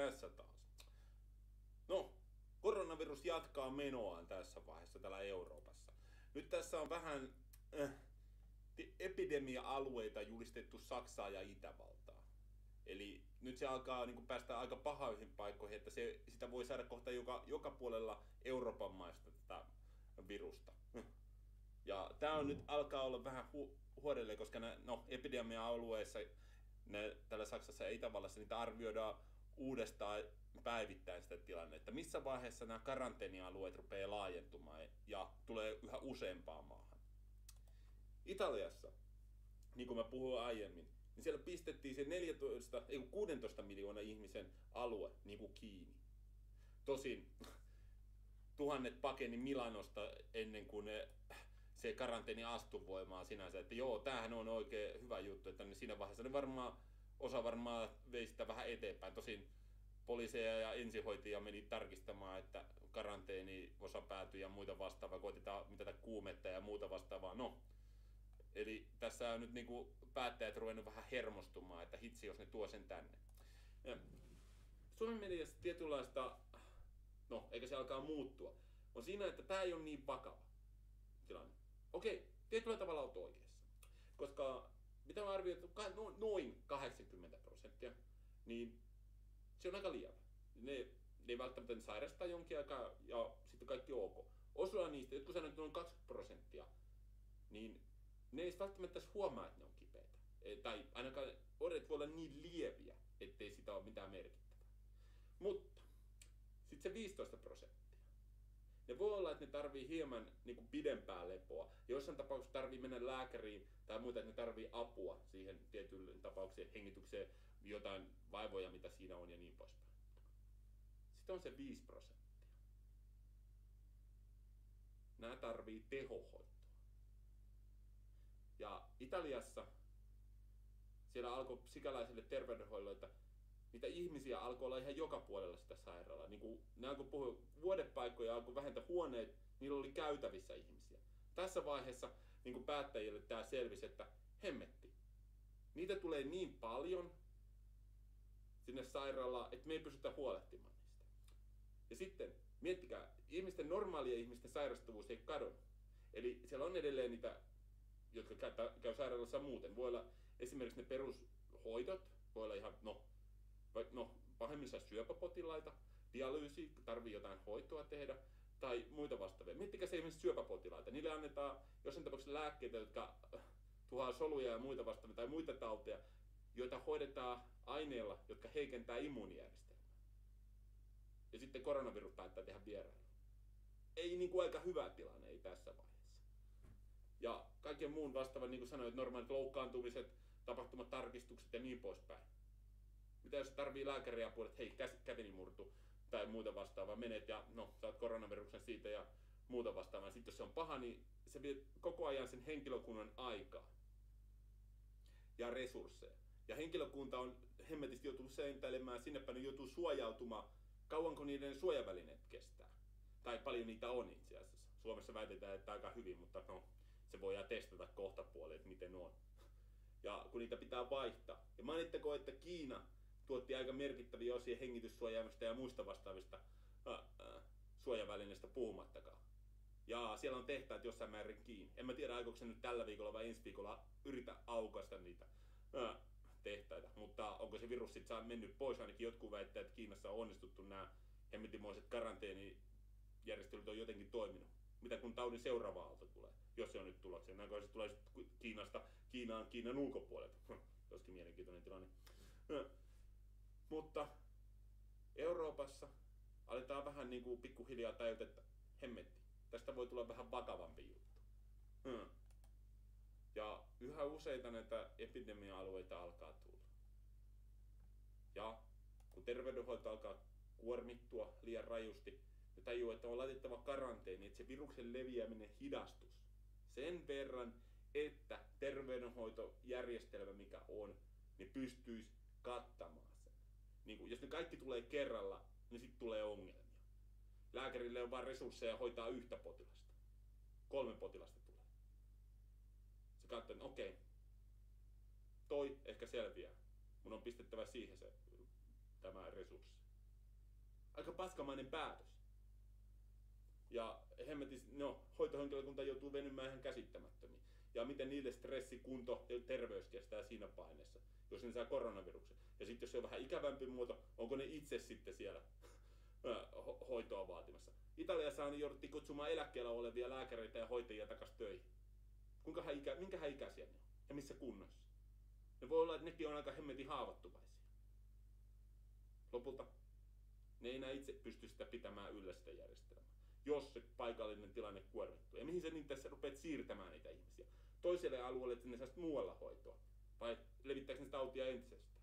tässä taas? No, koronavirus jatkaa menoaan tässä vaiheessa täällä Euroopassa. Nyt tässä on vähän epidemia-alueita julistettu Saksaa ja Itävaltaa. Eli nyt se alkaa niin kuin päästä aika pahoihin paikkoihin, että sitä voi saada kohta joka puolella Euroopan maista tätä virusta. Ja tämä on nyt alkaa olla vähän huodelleen, koska epidemia-alueissa täällä Saksassa ja Itävallassa niitä arvioidaan uudestaan päivittäin sitä tilannetta. Missä vaiheessa nämä karanteenialueet rupeaa laajentumaan ja tulee yhä useampaan maahan. Italiassa, niin kuin mä puhuin aiemmin, niin siellä pistettiin se 16 miljoonan ihmisen alue niin kuin kiinni. Tosin tuhannet pakeni Milanosta ennen kuin se karanteeni astui voimaan sinänsä, että joo, tämähän on oikein hyvä juttu, että siinä vaiheessa ne osa varmaan vei sitä vähän eteenpäin. Tosin poliiseja ja ensihoitajia meni tarkistamaan, että karanteeni osa päätyi ja muita vastaavaa, koitetaan mitata kuumetta ja muuta vastaavaa. No, eli tässä on nyt niinku päättäjät ruvennut vähän hermostumaan, että hitsi, jos ne tuo sen tänne. Ja Suomen mediassa tietynlaista, eikä se alkaa muuttua, on siinä, että tämä ei ole niin vakava tilanne. Okei, tietyllä tavalla olet oikeassa. Koska mitä on arvioitu, noin 80%, niin se on aika lievä. Ne ei välttämättä sairastaa jonkin aikaa ja sitten kaikki ok. Osa niistä, jotkut sanoo, että noin 20%, niin ne ei välttämättä huomaa, että ne on kipeitä. Tai ainakaan oireet voi olla niin lieviä, ettei sitä ole mitään merkittävää. Mutta sitten se 15%. Ne voi olla, että ne tarvii hieman niin kuin pidempää lepoa. Jossain tapauksessa tarvii mennä lääkäriin tai muuta, että ne tarvii apua siihen tietyyn tapaukseen, hengitykseen, jotain vaivoja, mitä siinä on ja niin poispäin. Sitten on se 5%. Nämä tarvii tehohoitoa. Ja Italiassa siellä alkoi sikäläisille terveydenhoidolle, että niitä ihmisiä alkoi olla ihan joka puolella sitä sairaalaa. Niin kuin ne alkoi puhua, vuodepaikkoja alkoi vähentää huoneet, niillä oli käytävissä ihmisiä. Tässä vaiheessa niin kuin päättäjille tämä selvisi, että hemmetti. Niitä tulee niin paljon sinne sairaalaan, että me ei pystytä huolehtimaan niistä. Ja sitten, miettikää, normaalien ihmisten sairastavuus ei kadonnut. Eli siellä on edelleen niitä, jotka käy sairaalassa muuten. Voi olla esimerkiksi ne perushoidot, voi olla ihan, pahimmillaan syöpäpotilaita, dialyysi, tarvii jotain hoitoa tehdä, tai muita vastaavia. Miettikää se esimerkiksi syöpäpotilaita. Niille annetaan jossain tapauksessa lääkkeitä, jotka tuhoaa soluja ja muita vastaavia, tai muita tauteja, joita hoidetaan aineilla, jotka heikentää immuunijärjestelmää. Ja sitten koronavirus päättää tehdä vierailu. Ei niin kuin aika hyvä tilanne, ei tässä vaiheessa. Ja kaiken muun vastaavan, niin kuin sanoin, että normaalit loukkaantumiset, tapahtumat, tarkistukset ja niin poispäin. Mitä jos tarvii lääkäriapua, että hei, käteni murtu tai muuta vastaavaa, menet ja saat koronaviruksen siitä ja muuta vastaavaa. Sitten jos se on paha, niin se vie koko ajan sen henkilökunnan aikaa ja resursseja. Ja henkilökunta on hemmetisti joutunut sentäilemään sinne päin, joutuu suojautumaan. Kauanko niiden suojavälineet kestää? Tai paljon niitä on itse asiassa. Suomessa väitetään, että aika hyvin, mutta se voidaan testata kohta puolella, että miten on. Ja kun niitä pitää vaihtaa. Ja mainittako, että Kiina tuotti aika merkittäviä osia hengityssuojaimista ja muista vastaavista suojavälineistä puhumattakaan. Ja siellä on tehtaat jossain määrin kiinni. En mä tiedä, aikooko se nyt tällä viikolla vai ensi viikolla yritä aukaista niitä tehtaita. Mutta onko se virus sitten mennyt pois? Ainakin jotkut väittää, että Kiinassa on onnistuttu nämä hemmetimoiset karanteenijärjestelyt on jotenkin toiminut. Mitä kun taudin seuraava aalto tulee, jos se on nyt tulossa. Näkö se tulee Kiinasta Kiinan ulkopuolelta. Joskin mielenkiintoinen tilanne. Mutta Euroopassa aletaan vähän niin kuin pikkuhiljaa tajuta, että hemmetti, tästä voi tulla vähän vakavampi juttu. Ja yhä useita näitä epidemia-alueita alkaa tulla. Ja kun terveydenhoito alkaa kuormittua liian rajusti, ne tajuu, että on laitettava karanteeni, että se viruksen leviäminen hidastus sen verran, että terveydenhoitojärjestelmä mikä on, niin pystyisi kattamaan sen. Niin jos ne kaikki tulee kerralla, niin sitten tulee ongelmia. Lääkärille on vain resursseja hoitaa yhtä potilasta. 3 potilasta tulee. Se katsoo, että okei, toi ehkä selviää. Mun on pistettävä siihen tämä resurssi. Aika paskamainen päätös. Ja hoitohenkilökunta joutuu venymään ihan käsittämättömiin. Ja miten niille stressi, kunto ja terveys kestää siinä paineessa, jos ne saa koronaviruksen. Ja sitten jos se on vähän ikävämpi muoto, onko ne itse sitten siellä hoitoa vaatimassa. Italiassa jouduttiin kutsumaan eläkkeellä olevia lääkäreitä ja hoitajia takaisin töihin. Minkähän ikäisiä ne on? Ja missä kunnossa? Ne voi olla, että nekin on aika hemmetin haavoittuvaisia. Lopulta ne ei enää itse pysty sitä pitämään yllä sitä järjestelmää, jos se paikallinen tilanne kuormittuu. Ja mihin sä niin tässä rupeat siirtämään niitä ihmisiä? Toiselle alueelle, että ne saisi muualla hoitoa. Vai levittääkö ne sitä tautia entisestään?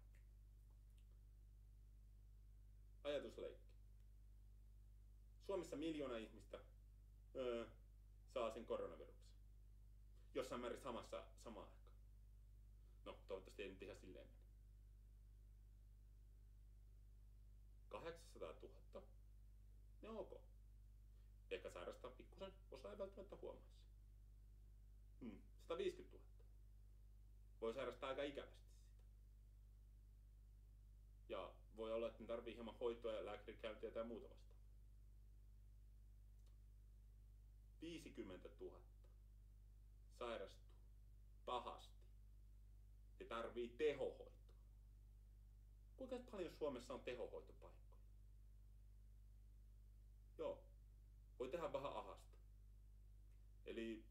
Ajatusleikki. Suomessa 1 miljoona ihmistä saa sen koronaviruksen. Jossain määrin samaan aikaan. No, toivottavasti ei nyt ihan silleen mene. 800 000. Ne on ok. Ehkä sairastaa pikkusen, osa ei välttämättä huomaa sen. 150 000. Voi sairastaa aika ikävästi sitä. Ja voi olla, että ne tarvii hieman hoitoa ja lääkärikäyntiä tai muuta vastaan. 50 000 sairastuu pahasti ja tarvii tehohoitoa. Kuinka paljon Suomessa on tehohoitopaikkoja? Joo, voi tehdä vähän ahasta. Eli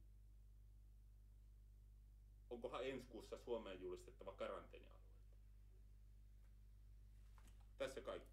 onkohan ensi kuussa Suomeen julistettava karanteenialueita? Tässä kaikki.